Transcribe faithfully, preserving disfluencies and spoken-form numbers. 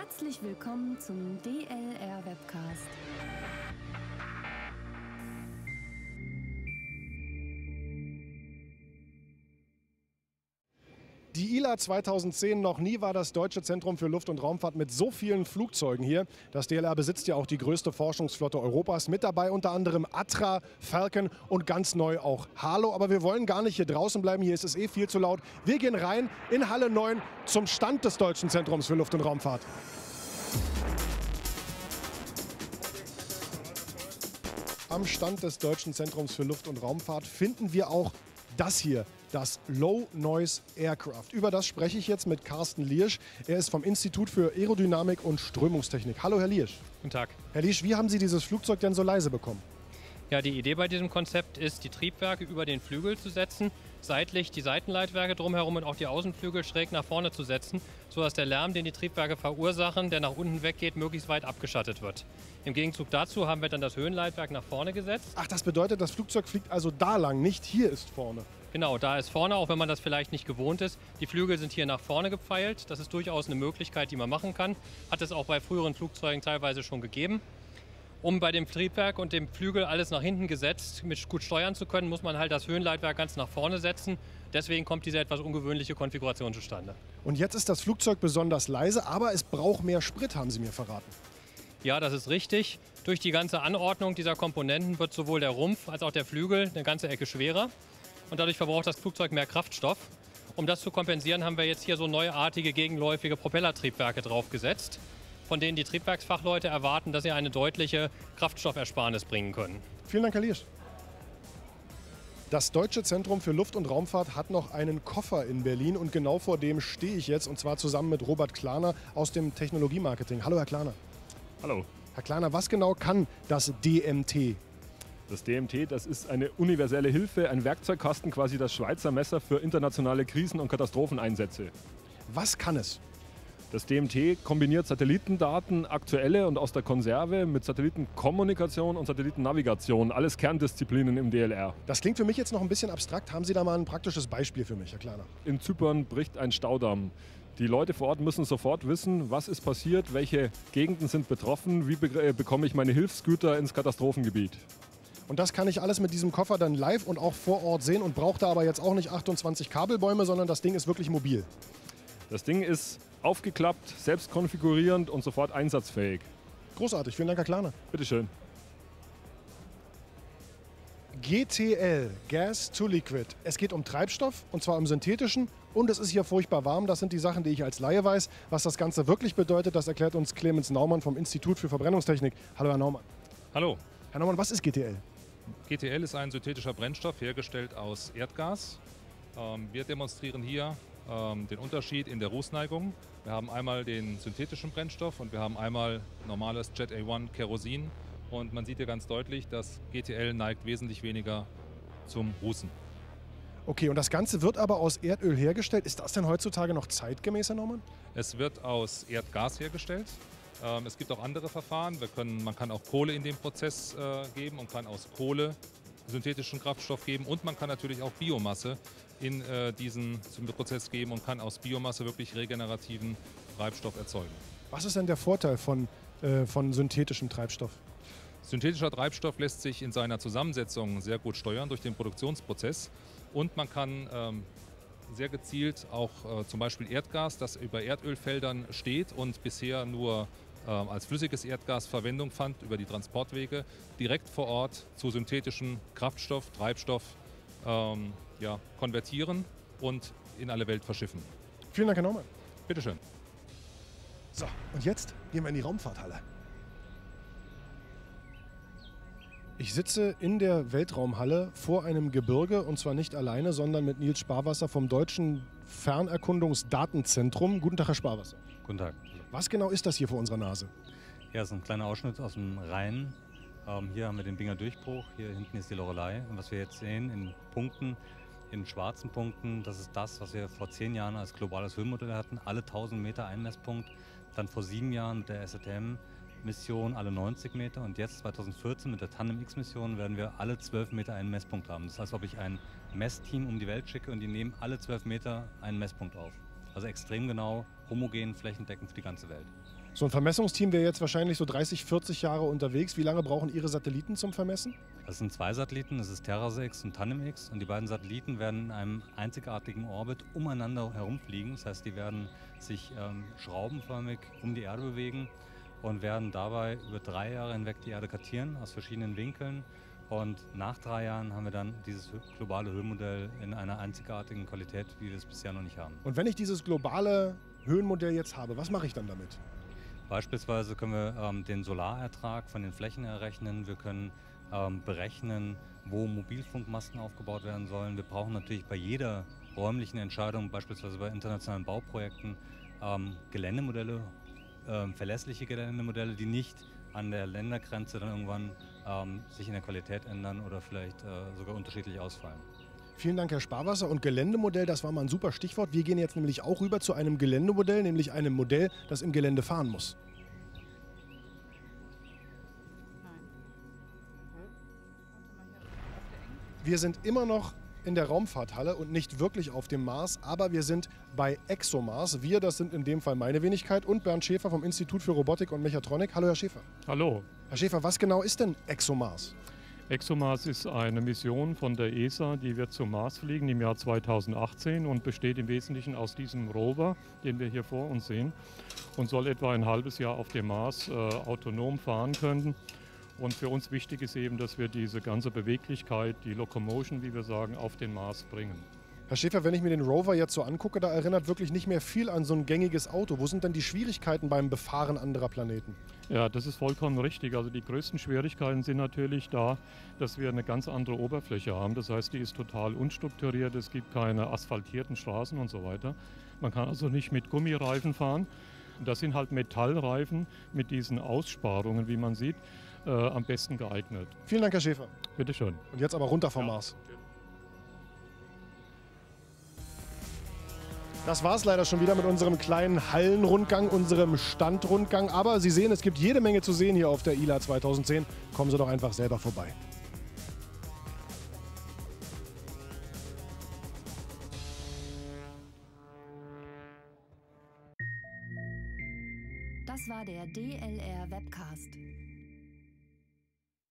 Herzlich willkommen zum D L R Webcast. Die I L A zweitausendzehn, noch nie war das Deutsche Zentrum für Luft- und Raumfahrt mit so vielen Flugzeugen hier. Das D L R besitzt ja auch die größte Forschungsflotte Europas. Mit dabei unter anderem Atra, Falcon und ganz neu auch Halo. Aber wir wollen gar nicht hier draußen bleiben, hier ist es eh viel zu laut. Wir gehen rein in Halle neun zum Stand des Deutschen Zentrums für Luft- und Raumfahrt. Am Stand des Deutschen Zentrums für Luft- und Raumfahrt finden wir auch das hier, das Low Noise Aircraft. Über das spreche ich jetzt mit Carsten Liersch. Er ist vom Institut für Aerodynamik und Strömungstechnik. Hallo, Herr Liersch. Guten Tag. Herr Liersch, wie haben Sie dieses Flugzeug denn so leise bekommen? Ja, die Idee bei diesem Konzept ist, die Triebwerke über den Flügel zu setzen, seitlich die Seitenleitwerke drumherum und auch die Außenflügel schräg nach vorne zu setzen, sodass der Lärm, den die Triebwerke verursachen, der nach unten weggeht, möglichst weit abgeschattet wird. Im Gegenzug dazu haben wir dann das Höhenleitwerk nach vorne gesetzt. Ach, das bedeutet, das Flugzeug fliegt also da lang, nicht hier ist vorne. Genau, da ist vorne, auch wenn man das vielleicht nicht gewohnt ist. Die Flügel sind hier nach vorne gepfeilt. Das ist durchaus eine Möglichkeit, die man machen kann. Hat es auch bei früheren Flugzeugen teilweise schon gegeben. Um bei dem Triebwerk und dem Flügel alles nach hinten gesetzt, mit gut steuern zu können, muss man halt das Höhenleitwerk ganz nach vorne setzen. Deswegen kommt diese etwas ungewöhnliche Konfiguration zustande. Und jetzt ist das Flugzeug besonders leise, aber es braucht mehr Sprit, haben Sie mir verraten. Ja, das ist richtig. Durch die ganze Anordnung dieser Komponenten wird sowohl der Rumpf als auch der Flügel eine ganze Ecke schwerer. Und dadurch verbraucht das Flugzeug mehr Kraftstoff. Um das zu kompensieren, haben wir jetzt hier so neuartige gegenläufige Propellertriebwerke draufgesetzt, von denen die Triebwerksfachleute erwarten, dass sie eine deutliche Kraftstoffersparnis bringen können. Vielen Dank, Herr Liersch. Das Deutsche Zentrum für Luft- und Raumfahrt hat noch einen Koffer in Berlin und genau vor dem stehe ich jetzt, und zwar zusammen mit Robert Klaner aus dem Technologiemarketing. Hallo, Herr Klaner. Hallo. Herr Klaner, was genau kann das D M T? Das D M T, das ist eine universelle Hilfe, ein Werkzeugkasten, quasi das Schweizer Messer für internationale Krisen- und Katastropheneinsätze. Was kann es? Das D M T kombiniert Satellitendaten, aktuelle und aus der Konserve, mit Satellitenkommunikation und Satellitennavigation. Alles Kerndisziplinen im D L R. Das klingt für mich jetzt noch ein bisschen abstrakt. Haben Sie da mal ein praktisches Beispiel für mich, Herr Klaner? In Zypern bricht ein Staudamm. Die Leute vor Ort müssen sofort wissen, was ist passiert, welche Gegenden sind betroffen, wie be- äh, bekomme ich meine Hilfsgüter ins Katastrophengebiet. Und das kann ich alles mit diesem Koffer dann live und auch vor Ort sehen und brauche da aber jetzt auch nicht achtundzwanzig Kabelbäume, sondern das Ding ist wirklich mobil. Das Ding ist aufgeklappt, selbst konfigurierend und sofort einsatzfähig. Großartig, vielen Dank, Herr Klaner. Bitteschön. G T L, Gas to Liquid. Es geht um Treibstoff, und zwar um synthetischen. Und es ist hier furchtbar warm. Das sind die Sachen, die ich als Laie weiß. Was das Ganze wirklich bedeutet, das erklärt uns Clemens Naumann vom Institut für Verbrennungstechnik. Hallo, Herr Naumann. Hallo. Herr Naumann, was ist G T L? G T L ist ein synthetischer Brennstoff, hergestellt aus Erdgas. Ähm, wir demonstrieren hier ähm, den Unterschied in der Rußneigung. Wir haben einmal den synthetischen Brennstoff und wir haben einmal normales Jet A eins Kerosin. Und man sieht hier ganz deutlich, dass G T L neigt wesentlich weniger zum Rußen. Okay, und das Ganze wird aber aus Erdöl hergestellt. Ist das denn heutzutage noch zeitgemäß, Herr Naumann? Es wird aus Erdgas hergestellt. Ähm, es gibt auch andere Verfahren. Wir können, man kann auch Kohle in den Prozess äh, geben und kann aus Kohle synthetischen Kraftstoff geben. Und man kann natürlich auch Biomasse in äh, diesen Prozess geben und kann aus Biomasse wirklich regenerativen Treibstoff erzeugen. Was ist denn der Vorteil von, äh, von synthetischem Treibstoff? Synthetischer Treibstoff lässt sich in seiner Zusammensetzung sehr gut steuern durch den Produktionsprozess. Und man kann ähm, sehr gezielt auch äh, zum Beispiel Erdgas, das über Erdölfeldern steht und bisher nur äh, als flüssiges Erdgas Verwendung fand über die Transportwege, direkt vor Ort zu synthetischem Kraftstoff, Treibstoff ähm, ja, konvertieren und in alle Welt verschiffen. Vielen Dank, Herr Naumann. Bitteschön. So, und jetzt gehen wir in die Raumfahrthalle. Ich sitze in der Weltraumhalle vor einem Gebirge, und zwar nicht alleine, sondern mit Nils Sparwasser vom Deutschen Fernerkundungsdatenzentrum. Guten Tag, Herr Sparwasser. Guten Tag. Was genau ist das hier vor unserer Nase? Ja, das ist ein kleiner Ausschnitt aus dem Rhein. Ähm, hier haben wir den Binger Durchbruch, hier hinten ist die Lorelei. Und was wir jetzt sehen in Punkten, in schwarzen Punkten, das ist das, was wir vor zehn Jahren als globales Höhenmodell hatten. Alle tausend Meter ein Messpunkt. Dann vor sieben Jahren mit der S A T M-Mission alle neunzig Meter. Und jetzt zweitausendvierzehn mit der Tandem-X-Mission werden wir alle zwölf Meter einen Messpunkt haben. Das heißt, ob ich ein Messteam um die Welt schicke und die nehmen alle zwölf Meter einen Messpunkt auf. Also extrem genau, homogen, flächendeckend für die ganze Welt. So ein Vermessungsteam wäre jetzt wahrscheinlich so dreißig, vierzig Jahre unterwegs. Wie lange brauchen Ihre Satelliten zum Vermessen? Das sind zwei Satelliten, das ist TerraSat-X und TandemX. Und die beiden Satelliten werden in einem einzigartigen Orbit umeinander herumfliegen. Das heißt, die werden sich ähm, schraubenförmig um die Erde bewegen und werden dabei über drei Jahre hinweg die Erde kartieren aus verschiedenen Winkeln. Und nach drei Jahren haben wir dann dieses globale Höhenmodell in einer einzigartigen Qualität, wie wir es bisher noch nicht haben. Und wenn ich dieses globale Höhenmodell jetzt habe, was mache ich dann damit? Beispielsweise können wir ähm, den Solarertrag von den Flächen errechnen. Wir können ähm, berechnen, wo Mobilfunkmasten aufgebaut werden sollen. Wir brauchen natürlich bei jeder räumlichen Entscheidung, beispielsweise bei internationalen Bauprojekten, ähm, Geländemodelle, ähm, verlässliche Geländemodelle, die nicht an der Ländergrenze dann irgendwann ähm, sich in der Qualität ändern oder vielleicht äh, sogar unterschiedlich ausfallen. Vielen Dank, Herr Sparwasser. Und Geländemodell, das war mal ein super Stichwort. Wir gehen jetzt nämlich auch rüber zu einem Geländemodell, nämlich einem Modell, das im Gelände fahren muss. Wir sind immer noch in der Raumfahrthalle und nicht wirklich auf dem Mars, aber wir sind bei ExoMars. Wir, das sind in dem Fall meine Wenigkeit und Bernd Schäfer vom Institut für Robotik und Mechatronik. Hallo, Herr Schäfer. Hallo. Herr Schäfer, was genau ist denn ExoMars? ExoMars ist eine Mission von der E S A, die wird zum Mars fliegen im Jahr zweitausendachtzehn und besteht im Wesentlichen aus diesem Rover, den wir hier vor uns sehen, und soll etwa ein halbes Jahr auf dem Mars äh, autonom fahren können. Und für uns wichtig ist eben, dass wir diese ganze Beweglichkeit, die Locomotion, wie wir sagen, auf den Mars bringen. Herr Schäfer, wenn ich mir den Rover jetzt so angucke, da erinnert wirklich nicht mehr viel an so ein gängiges Auto. Wo sind denn die Schwierigkeiten beim Befahren anderer Planeten? Ja, das ist vollkommen richtig. Also die größten Schwierigkeiten sind natürlich da, dass wir eine ganz andere Oberfläche haben. Das heißt, die ist total unstrukturiert, es gibt keine asphaltierten Straßen und so weiter. Man kann also nicht mit Gummireifen fahren. Das sind halt Metallreifen mit diesen Aussparungen, wie man sieht, äh, am besten geeignet. Vielen Dank, Herr Schäfer. Bitte schön. Und jetzt aber runter vom Ja. Mars. Das war es leider schon wieder mit unserem kleinen Hallenrundgang, unserem Standrundgang. Aber Sie sehen, es gibt jede Menge zu sehen hier auf der I L A zweitausendzehn. Kommen Sie doch einfach selber vorbei. Das war der D L R Webcast.